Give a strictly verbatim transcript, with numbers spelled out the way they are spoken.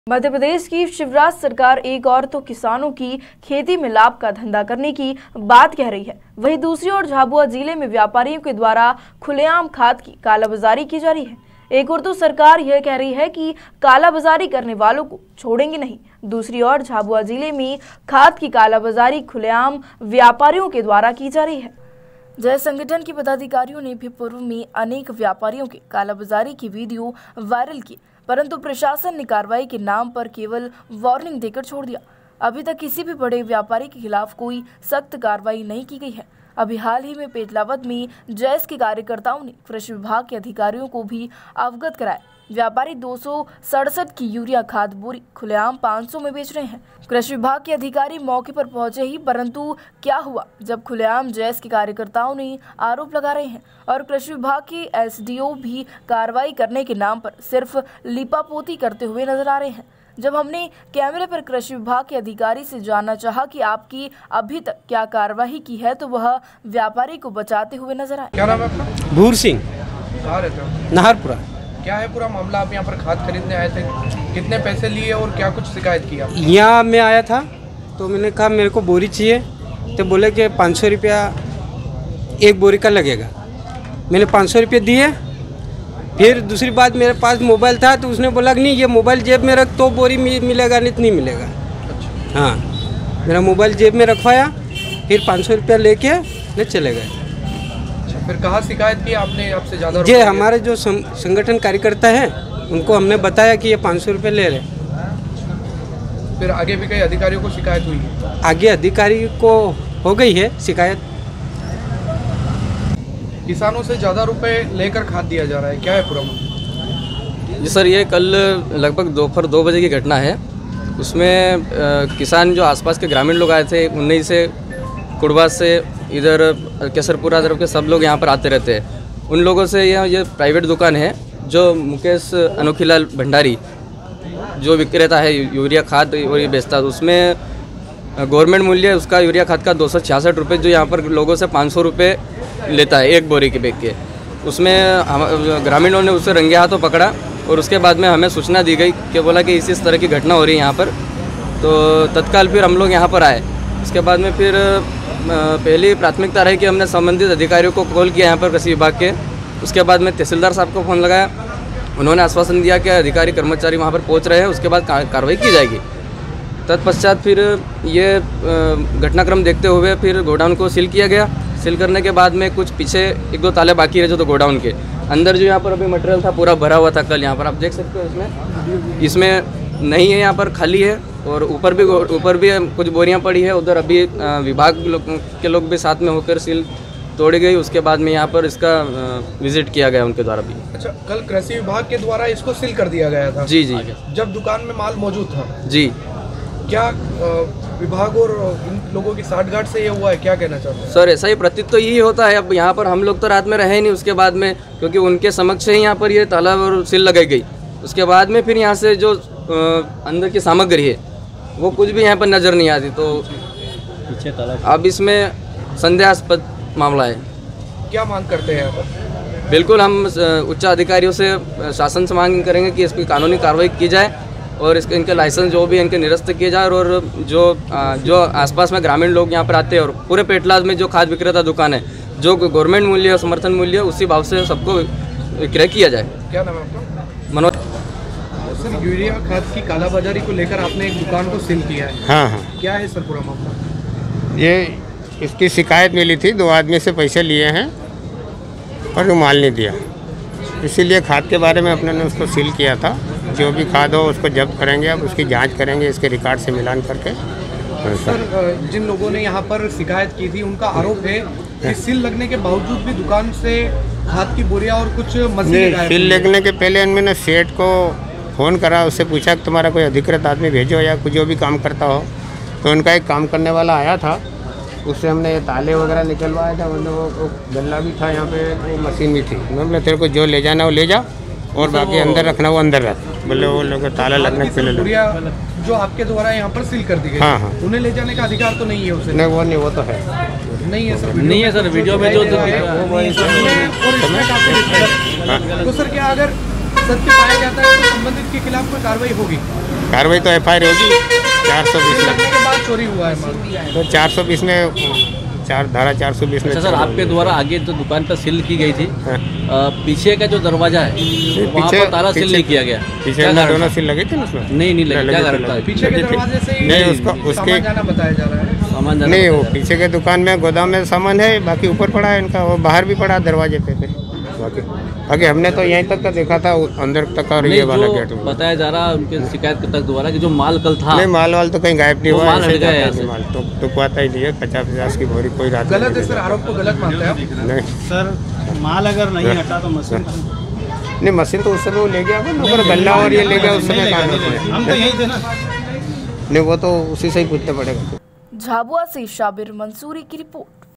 मध्य प्रदेश की शिवराज सरकार एक और तो किसानों की खेती में लाभ का धंधा करने की बात कह रही है, वहीं दूसरी ओर झाबुआ जिले में व्यापारियों के द्वारा खुलेआम खाद की कालाबाजारी की जा रही है। एक ओर तो सरकार यह कह रही है कि कालाबाजारी करने वालों को छोड़ेंगे नहीं, दूसरी ओर झाबुआ जिले में खाद की कालाबाजारी खुलेआम व्यापारियों के द्वारा की जा रही है। जय संगठन के पदाधिकारियों ने भी पूर्व में अनेक व्यापारियों के कालाबाजारी की वीडियो वायरल की, परंतु प्रशासन ने कार्रवाई के नाम पर केवल वार्निंग देकर छोड़ दिया। अभी तक किसी भी बड़े व्यापारी के खिलाफ कोई सख्त कार्रवाई नहीं की गई है। अभी हाल ही में पेटलावद में जैस के कार्यकर्ताओं ने कृषि विभाग के अधिकारियों को भी अवगत कराया। व्यापारी दो सौ सड़सठ की यूरिया खाद बोरी खुलेआम पाँच सौ में बेच रहे हैं। कृषि विभाग के अधिकारी मौके पर पहुंचे ही, परंतु क्या हुआ जब खुलेआम जैस के कार्यकर्ताओं ने आरोप लगा रहे हैं और कृषि विभाग के एसडीओ भी कार्रवाई करने के नाम पर सिर्फ लिपापोती करते हुए नजर आ रहे हैं। जब हमने कैमरे पर कृषि विभाग के अधिकारी से जानना चाहा कि आपकी अभी तक क्या कार्रवाई की है, तो वह व्यापारी को बचाते हुए नजर आए। क्या नाम है आपका? भूर सिंह, कहाँ रहते हो? नाहरपुरा। क्या है पूरा मामला? आप यहाँ पर खाद खरीदने आए थे, कितने पैसे लिए और क्या कुछ शिकायत की आप? यहाँ मैं आया था तो मैंने कहा मेरे को बोरी चाहिए, तो बोले कि पाँच सौ रुपया एक बोरी का लगेगा। मैंने पाँच सौ रुपये दिए। फिर दूसरी बात, मेरे पास मोबाइल था तो उसने बोला कि नहीं, ये मोबाइल जेब में रख तो बोरी मिलेगा, नहीं तो नहीं मिलेगा। अच्छा। हाँ, मेरा मोबाइल जेब में रखवाया, फिर पाँच सौ रुपया लेके ले चले गए। अच्छा, फिर कहाँ शिकायत की आपने? आपसे ज़्यादा जे हमारे जो संगठन कार्यकर्ता हैं उनको हमने बताया कि ये पाँच सौ रुपये ले रहे। फिर आगे भी कई अधिकारियों को शिकायत हुई है? आगे अधिकारी को हो गई है शिकायत। किसानों से ज़्यादा रुपए लेकर खाद दिया जा रहा है, क्या है पूरा मामला? जी सर, ये कल लगभग दोपहर दो बजे की घटना है। उसमें आ, किसान जो आसपास के ग्रामीण लोग आए थे, उन्हीं से कुड़वा से इधर केसरपुरा तरफ के सब लोग यहाँ पर आते रहते हैं। उन लोगों से यह ये प्राइवेट दुकान है जो मुकेश अनोखीलाल भंडारी जो विक्रेता है यूरिया खाद और ये बेचता है, उसमें गवर्नमेंट मूल्य उसका यूरिया खाद का दो सौ छियासठ रुपये जो यहाँ पर लोगों से पाँच सौ रुपये लेता है एक बोरी के बेच के। उसमें हम ग्रामीणों ने उसे रंगे हाथों पकड़ा और उसके बाद में हमें सूचना दी गई कि बोला कि इस इस तरह की घटना हो रही है यहाँ पर। तो तत्काल फिर हम लोग यहाँ पर आए। उसके बाद में फिर पहली प्राथमिकता रही कि हमने संबंधित अधिकारियों को कॉल किया यहाँ पर कृषि विभाग के। उसके बाद में तहसीलदार साहब को फ़ोन लगाया, उन्होंने आश्वासन दिया कि अधिकारी कर्मचारी वहाँ पर पहुँच रहे हैं, उसके बाद कार्रवाई की जाएगी। तत्पश्चात फिर ये घटनाक्रम देखते हुए फिर गोडाउन को सील किया गया। सील करने के बाद में कुछ पीछे एक दो ताले बाकी रहे जो तो गोडाउन के अंदर जो यहाँ पर अभी मटेरियल था पूरा भरा हुआ था। कल यहाँ पर आप देख सकते हो इसमें इसमें नहीं है, यहाँ पर खाली है। और ऊपर भी ऊपर भी कुछ बोरियाँ पड़ी है। उधर अभी विभाग के लोग भी साथ में होकर सील तोड़ी गई। उसके बाद में यहाँ पर इसका विजिट किया गया उनके द्वारा भी। अच्छा, कल कृषि विभाग के द्वारा इसको सील कर दिया गया था? जी जी। जब दुकान में माल मौजूद था? जी। क्या विभाग और इन लोगों की साठगांठ से ये हुआ है, क्या कहना चाहते हैं? सर, ऐसा ही प्रतीत तो यही होता है। अब यहाँ पर हम लोग तो रात में रहे नहीं उसके बाद में, क्योंकि उनके समक्ष ही यहाँ पर ये ताला और सील लगाई गई। उसके बाद में फिर यहाँ से जो अंदर की सामग्री है वो कुछ भी यहाँ पर नज़र नहीं आती। तो पीछे ताला, अब इसमें संदेहास्पद मामला है। क्या मांग करते हैं यहाँ पर? बिल्कुल, हम उच्च अधिकारियों से शासन से मांग करेंगे कि इसकी कानूनी कार्रवाई की जाए और इसके इनके लाइसेंस जो भी इनके निरस्त किए जाए। और जो जो आसपास में ग्रामीण लोग यहाँ पर आते हैं और पूरे पेटलाद में जो खाद विक्रेता दुकान है, जो गवर्नमेंट मूल्य और समर्थन मूल्य उसी भाव से सबको विक्रय किया जाए। क्या नाम है आपका? मनोज। सर, यूरिया खाद की कालाबाजारी को लेकर आपने एक दुकान को सील किया है। हाँ हाँ। क्या है सर पूरा मामला? ये इसकी शिकायत मिली थी, दो आदमी से पैसे लिए हैं और वो माल नहीं दिया, इसीलिए खाद के बारे में अपने ने उसको सील किया था। जो भी खाद हो उसको जब्त करेंगे, अब उसकी जांच करेंगे इसके रिकॉर्ड से मिलान करके। सर, जिन लोगों ने यहाँ पर शिकायत की थी उनका आरोप है कि सील लगने के बावजूद भी दुकान से खाद की बोरियां और कुछ मशीन सील लगने के पहले मैंने सेठ को फ़ोन करा, उससे पूछा कि तुम्हारा कोई अधिकृत आदमी भेजो या कुछ जो भी काम करता हो। तो उनका एक काम करने वाला आया था, उससे हमने ये ताले वगैरह निकलवाया था। मतलब वो, वो गल्ला भी था यहाँ पे, वो मशीन भी थी। मैं बोला तेरे को जो ले जाना वो ले जा और बाकी अंदर रखना वो अंदर रख। बोले वो लोग ताला लगने के पहले जो आपके द्वारा यहाँ पर सील कर दी गई, हाँ हाँ, उन्हें ले जाने का अधिकार तो नहीं है उसे? नहीं, वो नहीं, वो तो है नहीं है सर। नहीं है सर, वीडियो में जो तो सर क्या अगर सत्य पाया जाता है तो संबंधित के खिलाफ कोई कार्रवाई होगी? कार्रवाई तो एफ आई आर होगी। चार सौ बीस लगने के बाद चोरी हुआ है माल। तो चार सौ बीस में चार धारा चार सौ बीस में। अच्छा सर, आपके द्वारा आगे जो दुकान पर सील की गई थी, हाँ। आ, पीछे का जो दरवाजा है वहाँ पीछे पर ताला सील नहीं किया गया। पीछे क्या कारण दोनों था? सील लगे थे ना उसमें? नहीं नहीं लगे, क्या कारण था? पीछे के दरवाजे से ही नहीं, उसका उसके सामान जाना बताया जा रहा है। सामान जाना नहीं, वो बताया जा पीछे के दुकान में गोदाम में सामान है, बाकी ऊपर पड़ा है इनका, वो बाहर भी पड़ा दरवाजे पे पे बाकी बाकी हमने तो यहीं तक का देखा था, अंदर तक और रहा है। ये वाला नहीं, गेट जो में बताया जा रहा है उनके शिकायतकर्ता द्वारा कि जो माल कल था, नहीं, माल वाल तो कहीं गायब नहीं वो हुआ, माल ऐसे हट गया जाता यहाँ से। है माल तो टुकवाता ही नहीं है। पचास पचास की बोरी कोई रात गलत है सर, आरोप को गलत मानते हैं आप? नहीं सर, माल अगर नहीं हटा तो मशीन नहीं, मशीन तो उस समय वो ले गया था ना, गल्ला और ये ले गया उस समय कहाँ होते हैं? हम तो यही थे ना। नहीं, वो तो उसी से ही पूछना पड़ेगा। झाबुआ से शाबिर मंसूरी की रिपोर्ट।